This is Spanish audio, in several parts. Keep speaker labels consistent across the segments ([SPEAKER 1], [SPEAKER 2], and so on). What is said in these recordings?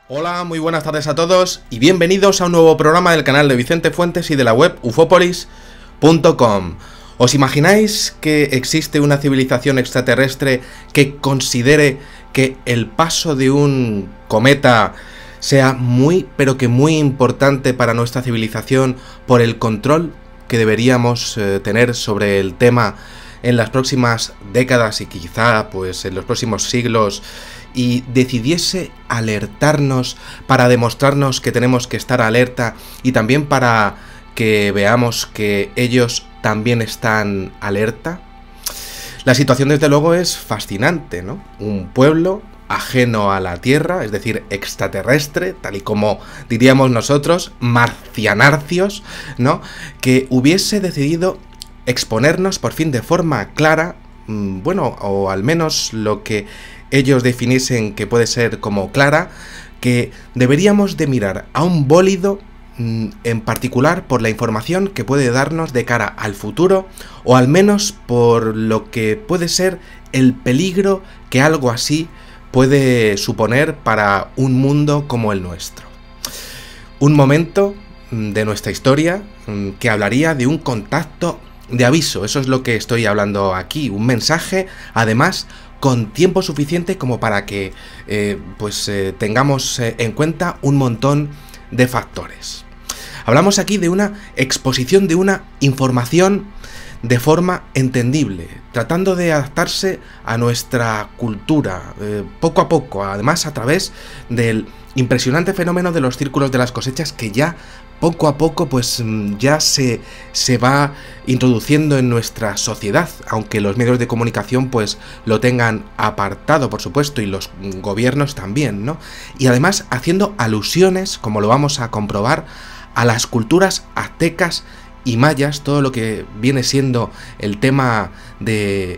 [SPEAKER 1] Hola, muy buenas tardes a todos y bienvenidos a un nuevo programa del canal de Vicente Fuentes y de la web ufopolis.com. ¿Os imagináis que existe una civilización extraterrestre que considere que el paso de un cometa sea muy, pero que muy importante para nuestra civilización por el control que deberíamos tener sobre el tema en las próximas décadas y quizá pues en los próximos siglos, y decidiese alertarnos para demostrarnos que tenemos que estar alerta y también para que veamos que ellos también están alerta? La situación desde luego es fascinante, ¿no? Un pueblo ajeno a la Tierra, es decir, extraterrestre, tal y como diríamos nosotros, marcianarcios, ¿no? Que hubiese decidido exponernos por fin de forma clara, bueno, o al menos lo que ellos definiesen que puede ser como clara, que deberíamos de mirar a un bólido en particular por la información que puede darnos de cara al futuro, o al menos por lo que puede ser el peligro que algo así puede suponer para un mundo como el nuestro. Un momento de nuestra historia que hablaría de un contacto de aviso, eso es lo que estoy hablando aquí, un mensaje, además, con tiempo suficiente como para que tengamos en cuenta un montón de factores. Hablamos aquí de una exposición de una información de forma entendible, tratando de adaptarse a nuestra cultura, poco a poco, además a través del impresionante fenómeno de los círculos de las cosechas que ya poco a poco pues ya se va introduciendo en nuestra sociedad, aunque los medios de comunicación pues lo tengan apartado, por supuesto, y los gobiernos también, ¿no? Y además haciendo alusiones, como lo vamos a comprobar, a las culturas aztecas y mayas, todo lo que viene siendo el tema de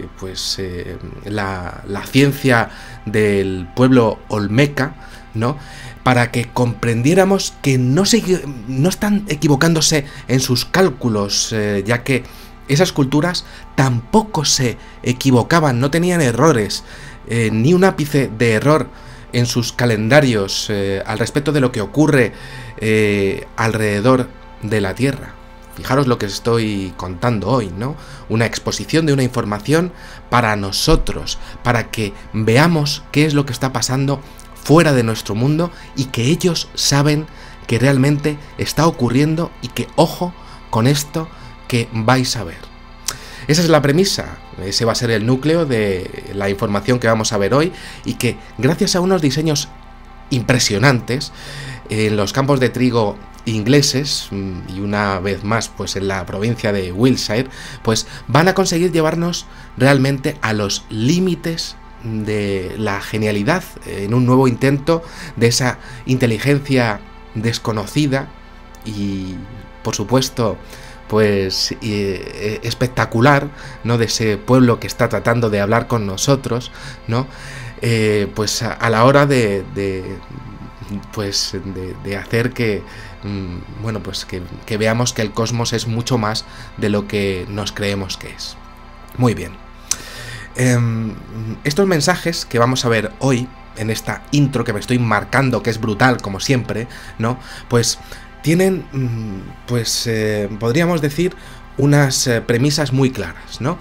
[SPEAKER 1] la ciencia del pueblo olmeca, ¿no? Para que comprendiéramos que no están equivocándose en sus cálculos, ya que esas culturas tampoco se equivocaban, no tenían errores, ni un ápice de error en sus calendarios al respecto de lo que ocurre alrededor de la Tierra. Fijaros lo que estoy contando hoy, ¿no? Una exposición de una información para nosotros, para que veamos qué es lo que está pasando fuera de nuestro mundo y que ellos saben que realmente está ocurriendo y que ojo con esto que vais a ver. Esa es la premisa, ese va a ser el núcleo de la información que vamos a ver hoy, y que gracias a unos diseños impresionantes en los campos de trigo ingleses, y una vez más pues en la provincia de Wiltshire, pues van a conseguir llevarnos realmente a los límites de la genialidad en un nuevo intento de esa inteligencia desconocida y por supuesto pues espectacular, ¿no? De ese pueblo que está tratando de hablar con nosotros, ¿no? Pues a la hora de hacer que bueno, pues que veamos que el cosmos es mucho más de lo que nos creemos que es. Muy bien. Estos mensajes que vamos a ver hoy en esta intro que me estoy marcando, que es brutal como siempre, ¿no? Pues tienen, podríamos decir, unas premisas muy claras, ¿no?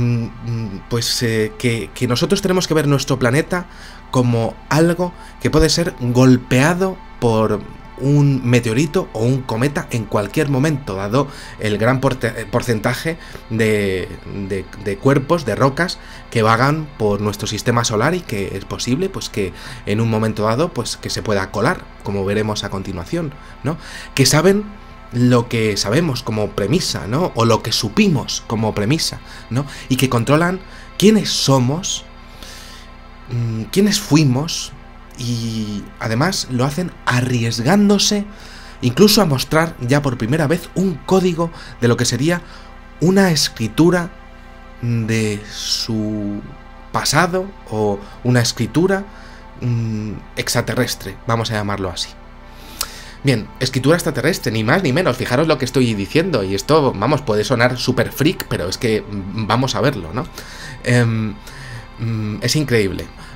[SPEAKER 1] Que nosotros tenemos que ver nuestro planeta como algo que puede ser golpeado por un meteorito o un cometa en cualquier momento, dado el gran porcentaje de cuerpos, de rocas que vagan por nuestro sistema solar, y que es posible pues que en un momento dado pues que se pueda colar, como veremos a continuación, ¿no? Que saben lo que sabemos como premisa, ¿no? O lo que supimos como premisa, ¿no? Y que controlan quiénes somos, quiénes fuimos, y además lo hacen arriesgándose incluso a mostrar ya por primera vez un código de lo que sería una escritura de su pasado, o una escritura extraterrestre, vamos a llamarlo así. Bien, escritura extraterrestre, ni más ni menos, fijaros lo que estoy diciendo, y esto, vamos, puede sonar súper freak, pero es que vamos a verlo, ¿no? Es increíble.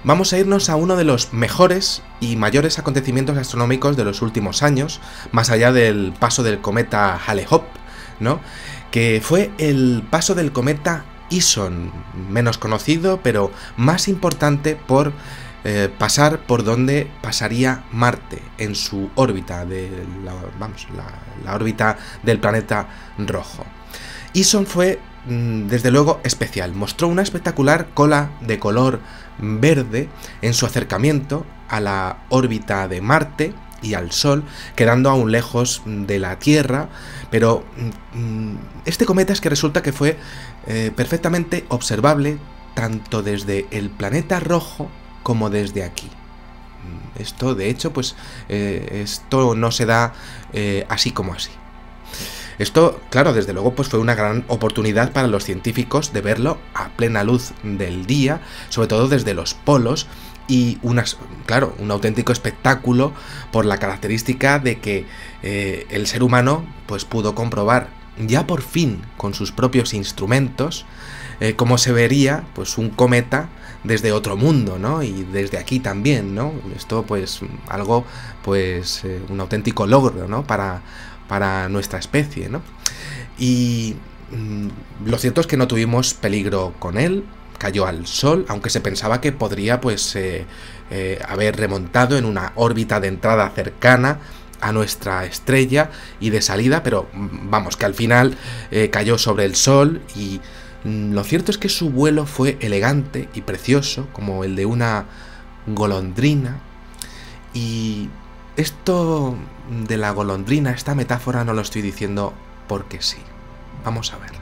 [SPEAKER 1] vamos a irnos a uno de los mejores y mayores acontecimientos astronómicos de los últimos años, más allá del paso del cometa Hale-Bopp, ¿no? Que fue el paso del cometa Ison, menos conocido, pero más importante por pasar por donde pasaría Marte en su órbita, la órbita del planeta rojo. Ison fue, desde luego, especial. Mostró una espectacular cola de color verde en su acercamiento a la órbita de Marte y al Sol, quedando aún lejos de la Tierra, pero este cometa es que resulta que fue perfectamente observable tanto desde el planeta rojo como desde aquí. Esto, de hecho, pues esto no se da así como así. Esto, claro, desde luego, pues fue una gran oportunidad para los científicos de verlo a plena luz del día, sobre todo desde los polos, y claro, un auténtico espectáculo por la característica de que el ser humano pues pudo comprobar ya por fin con sus propios instrumentos cómo se vería pues un cometa desde otro mundo, ¿no? Y desde aquí también, ¿no? Esto pues algo pues un auténtico logro, ¿no? Para nuestra especie, ¿no? Y lo cierto es que no tuvimos peligro con él, cayó al Sol, aunque se pensaba que podría pues haber remontado en una órbita de entrada cercana a nuestra estrella y de salida, pero vamos, que al final cayó sobre el Sol y lo cierto es que su vuelo fue elegante y precioso, como el de una golondrina. Y esto de la golondrina, esta metáfora, no lo estoy diciendo porque sí. Vamos a verlo.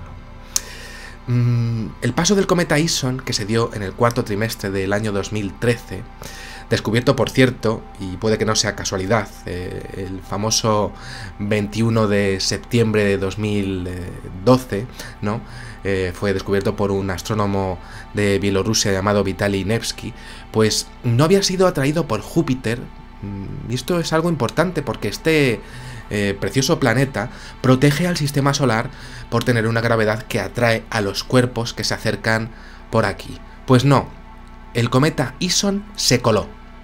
[SPEAKER 1] El paso del cometa Ison, que se dio en el cuarto trimestre del año 2013, descubierto, por cierto, y puede que no sea casualidad, el famoso 21 de septiembre de 2012, ¿no? Fue descubierto por un astrónomo de Bielorrusia llamado Vitaly Nevsky, pues no había sido atraído por Júpiter, y esto es algo importante porque este precioso planeta protege al sistema solar por tener una gravedad que atrae a los cuerpos que se acercan por aquí. Pues no, el cometa Ison se coló.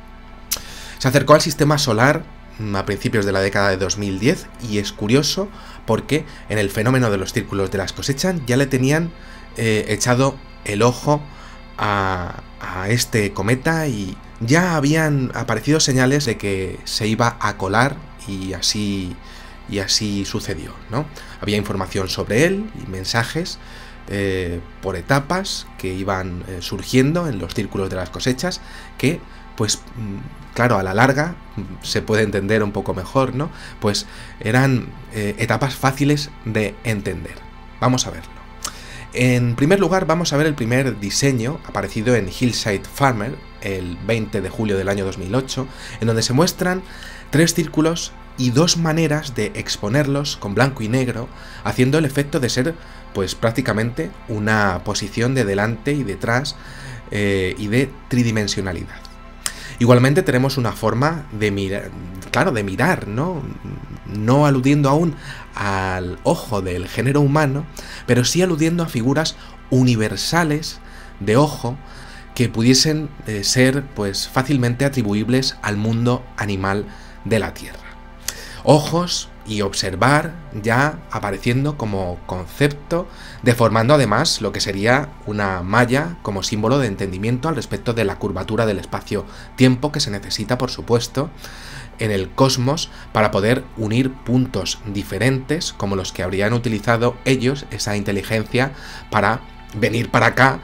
[SPEAKER 1] Se acercó al sistema solar a principios de la década de 2010 y es curioso porque en el fenómeno de los círculos de las cosechas ya le tenían echado el ojo a este cometa y ya habían aparecido señales de que se iba a colar y así sucedió, ¿no? Había información sobre él y mensajes por etapas que iban surgiendo en los círculos de las cosechas que, pues, claro, a la larga se puede entender un poco mejor, ¿no? Pues eran etapas fáciles de entender. Vamos a verlo. En primer lugar, vamos a ver el primer diseño aparecido en Hillside Farmer el 20 de julio del año 2008, en donde se muestran 3 círculos y 2 maneras de exponerlos con blanco y negro, haciendo el efecto de ser pues prácticamente una posición de delante y detrás y de tridimensionalidad. Igualmente tenemos una forma de mirar, claro, de mirar, ¿no? No aludiendo aún al ojo del género humano, pero sí aludiendo a figuras universales de ojo que pudiesen ser pues fácilmente atribuibles al mundo animal de la Tierra. Ojos y observar ya apareciendo como concepto, deformando además lo que sería una malla como símbolo de entendimiento al respecto de la curvatura del espacio-tiempo que se necesita, por supuesto, en el cosmos para poder unir puntos diferentes como los que habrían utilizado ellos, esa inteligencia, para venir para acá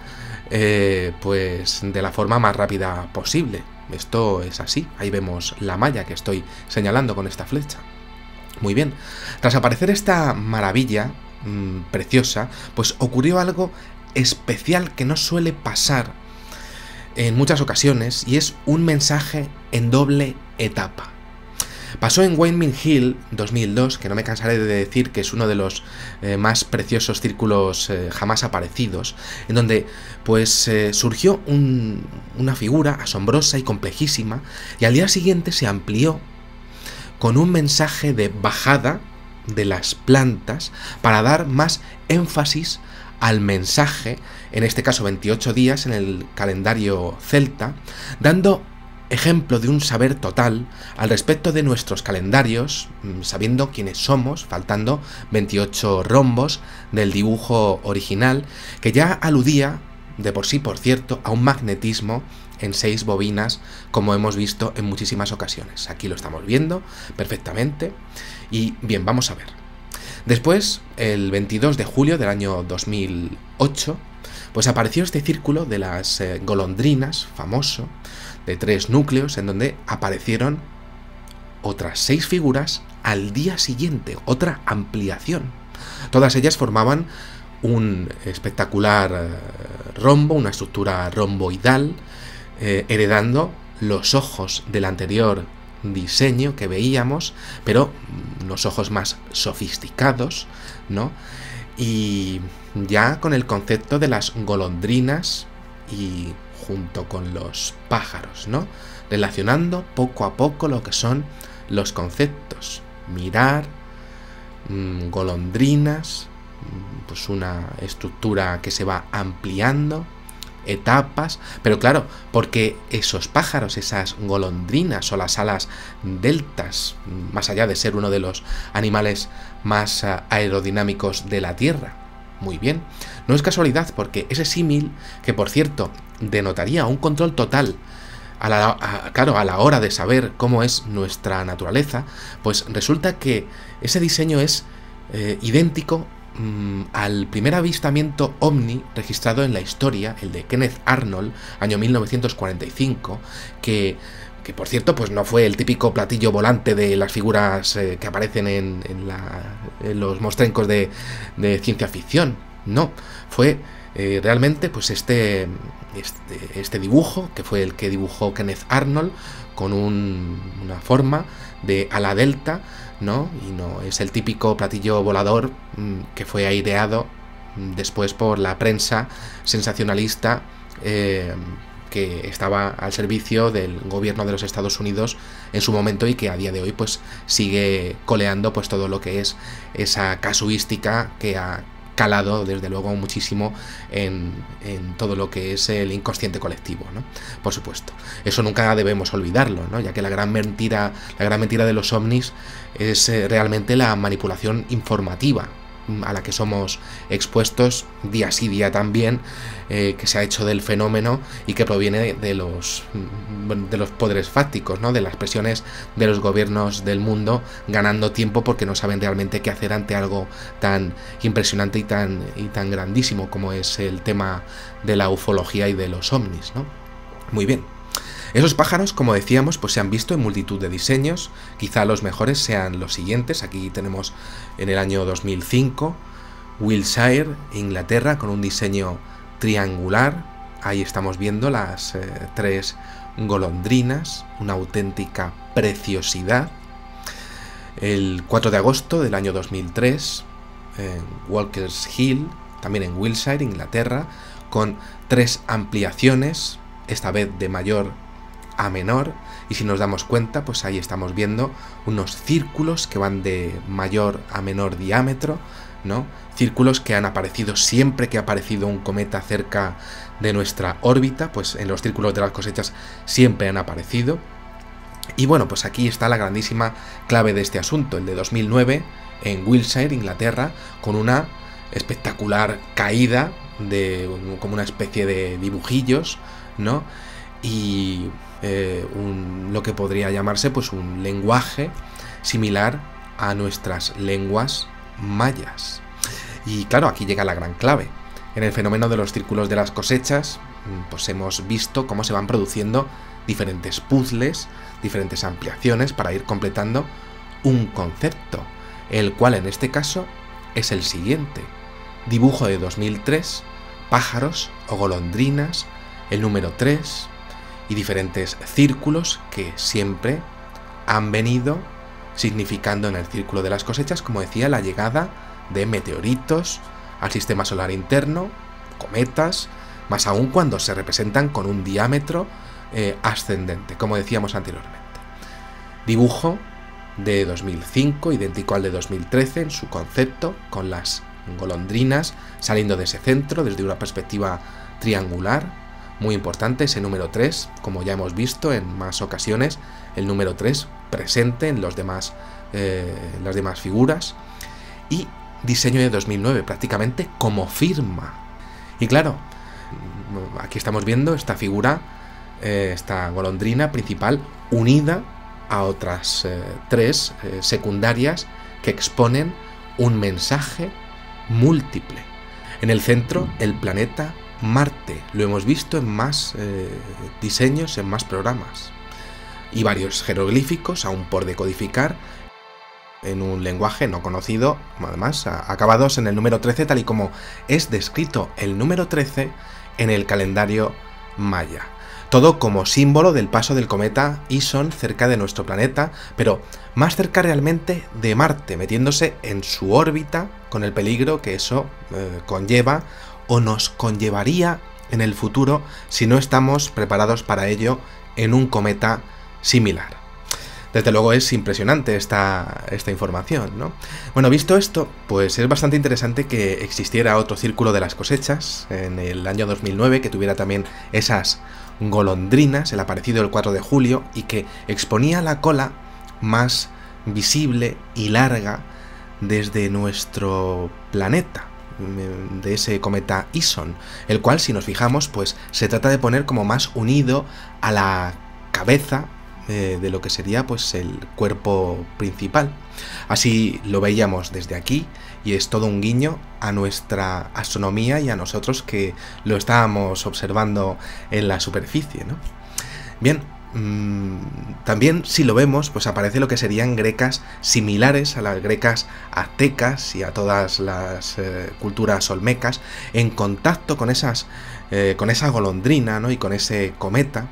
[SPEAKER 1] pues de la forma más rápida posible. Esto es así, ahí vemos la malla que estoy señalando con esta flecha. Muy bien, tras aparecer esta maravilla preciosa, pues ocurrió algo especial que no suele pasar en muchas ocasiones y es un mensaje en doble etapa. Pasó en Wyoming Hill 2002, que no me cansaré de decir que es uno de los más preciosos círculos jamás aparecidos, en donde pues surgió una figura asombrosa y complejísima y al día siguiente se amplió con un mensaje de bajada de las plantas para dar más énfasis al mensaje, en este caso 28 días en el calendario celta, dando ejemplo de un saber total al respecto de nuestros calendarios, sabiendo quiénes somos, faltando 28 rombos del dibujo original, que ya aludía, de por sí, por cierto, a un magnetismo en 6 bobinas, como hemos visto en muchísimas ocasiones. Aquí lo estamos viendo perfectamente. Y bien, vamos a ver. Después, el 22 de julio del año 2008, pues apareció este círculo de las golondrinas, famoso, de 3 núcleos, en donde aparecieron otras 6 figuras al día siguiente, otra ampliación. Todas ellas formaban un espectacular rombo, una estructura romboidal, heredando los ojos del anterior diseño que veíamos, pero unos ojos más sofisticados, ¿no? Y ya con el concepto de las golondrinas y junto con los pájaros, ¿no? Relacionando poco a poco lo que son los conceptos. Mirar, golondrinas, pues una estructura que se va ampliando, etapas, pero claro, porque esos pájaros, esas golondrinas o las alas deltas, más allá de ser uno de los animales más aerodinámicos de la Tierra, muy bien, no es casualidad, porque ese símil, que por cierto denotaría un control total claro, a la hora de saber cómo es nuestra naturaleza, pues resulta que ese diseño es idéntico al primer avistamiento ovni registrado en la historia, el de Kenneth Arnold, año 1945, que por cierto pues no fue el típico platillo volante de las figuras que aparecen en los mostrencos de ciencia ficción, no, fue realmente pues este dibujo, que fue el que dibujó Kenneth Arnold, con una forma de ala delta, ¿no? Y no es el típico platillo volador que fue aireado después por la prensa sensacionalista que estaba al servicio del gobierno de los Estados Unidos en su momento y que a día de hoy pues sigue coleando pues todo lo que es esa casuística que ha calado desde luego muchísimo en todo lo que es el inconsciente colectivo, ¿no? Por supuesto, eso nunca debemos olvidarlo, ¿no? Ya que la gran mentira de los ovnis es realmente la manipulación informativa a la que somos expuestos día sí día también, que se ha hecho del fenómeno y que proviene de los poderes fácticos, ¿no? De las presiones de los gobiernos del mundo, ganando tiempo porque no saben realmente qué hacer ante algo tan impresionante y tan grandísimo como es el tema de la ufología y de los ovnis, ¿no? Muy bien. Esos pájaros, como decíamos, pues se han visto en multitud de diseños. Quizá los mejores sean los siguientes. Aquí tenemos en el año 2005 Wiltshire, Inglaterra, con un diseño triangular. Ahí estamos viendo las 3 golondrinas, una auténtica preciosidad. El 4 de agosto del año 2003 en Walker's Hill, también en Wiltshire, Inglaterra, con 3 ampliaciones, esta vez de mayor a menor, y si nos damos cuenta pues ahí estamos viendo unos círculos que van de mayor a menor diámetro, ¿no? Círculos que han aparecido siempre que ha aparecido un cometa cerca de nuestra órbita, pues en los círculos de las cosechas siempre han aparecido. Y bueno, pues aquí está la grandísima clave de este asunto, el de 2009 en Wiltshire, Inglaterra, con una espectacular caída de como una especie de dibujillos, ¿no? Y lo que podría llamarse pues un lenguaje similar a nuestras lenguas mayas. Y claro, aquí llega la gran clave. En el fenómeno de los círculos de las cosechas, pues hemos visto cómo se van produciendo diferentes puzzles, diferentes ampliaciones para ir completando un concepto, el cual en este caso es el siguiente: dibujo de 2003, pájaros o golondrinas, el número 3 y diferentes círculos que siempre han venido significando en el círculo de las cosechas, como decía, la llegada de meteoritos al sistema solar interno, cometas, más aún cuando se representan con un diámetro ascendente, como decíamos anteriormente. Dibujo de 2005, idéntico al de 2013 en su concepto, con las golondrinas saliendo de ese centro desde una perspectiva triangular. Muy importante ese número 3, como ya hemos visto en más ocasiones, el número 3 presente en las demás figuras. Y diseño de 2009, prácticamente como firma. Y claro, aquí estamos viendo esta figura, esta golondrina principal, unida a otras 3 secundarias que exponen un mensaje múltiple. En el centro, el planeta Marte. Lo hemos visto en más diseños, en más programas. Y varios jeroglíficos aún por decodificar en un lenguaje no conocido, además acabados en el número 13, tal y como es descrito el número 13 en el calendario maya. Todo como símbolo del paso del cometa Ison cerca de nuestro planeta, pero más cerca realmente de Marte, metiéndose en su órbita con el peligro que eso conlleva o nos conllevaría en el futuro si no estamos preparados para ello en un cometa similar. Desde luego es impresionante esta información, ¿no? Bueno, visto esto, pues es bastante interesante que existiera otro círculo de las cosechas en el año 2009 que tuviera también esas golondrinas, el aparecido el 4 de julio, y que exponía la cola más visible y larga desde nuestro planeta, de ese cometa Ison, el cual, si nos fijamos, pues se trata de poner como más unido a la cabeza de lo que sería pues el cuerpo principal. Así lo veíamos desde aquí y es todo un guiño a nuestra astronomía y a nosotros que lo estábamos observando en la superficie, ¿no? Bien, también si lo vemos pues aparece lo que serían grecas similares a las grecas aztecas y a todas las culturas olmecas en contacto con esa golondrina, ¿no? Y con ese cometa.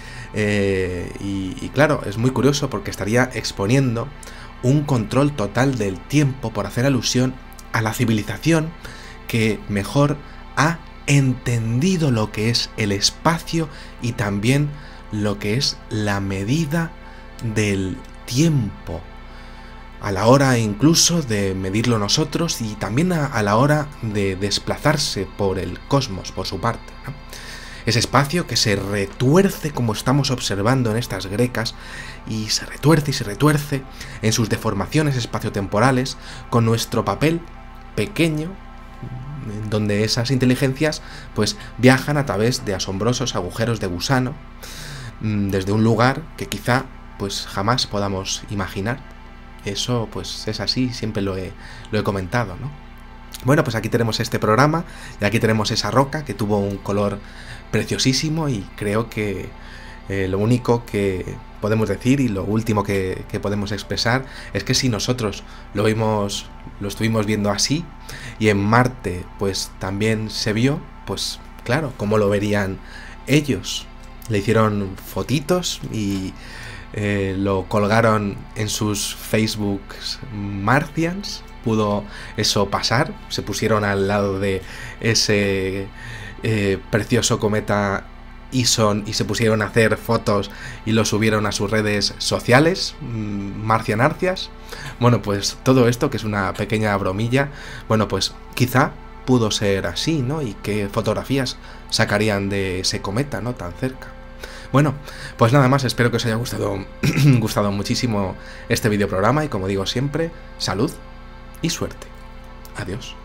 [SPEAKER 1] Y claro, es muy curioso porque estaría exponiendo un control total del tiempo por hacer alusión a la civilización que mejor ha entendido lo que es el espacio y también lo que es la medida del tiempo, a la hora incluso de medirlo nosotros y también a la hora de desplazarse por el cosmos por su parte, ¿no? Ese espacio que se retuerce como estamos observando en estas grecas y se retuerce en sus deformaciones espaciotemporales con nuestro papel pequeño, donde esas inteligencias pues viajan a través de asombrosos agujeros de gusano desde un lugar que quizá pues jamás podamos imaginar. Eso pues es así, siempre lo he comentado, ¿no? Bueno, pues aquí tenemos este programa y aquí tenemos esa roca que tuvo un color preciosísimo y creo que lo único que podemos decir y lo último que podemos expresar es que si nosotros lo estuvimos viendo así y en Marte pues también se vio, pues claro, ¿cómo lo verían ellos? Le hicieron fotitos y lo colgaron en sus Facebooks Martians. Pudo eso pasar, se pusieron al lado de ese precioso cometa Ison y se pusieron a hacer fotos y lo subieron a sus redes sociales, marcianarcias. Bueno, pues todo esto, que es una pequeña bromilla, bueno, pues quizá pudo ser así, ¿no? Y qué fotografías sacarían de ese cometa, ¿no? Tan cerca. Bueno, pues nada más, espero que os haya gustado muchísimo este videoprograma y como digo siempre, salud y suerte. Adiós.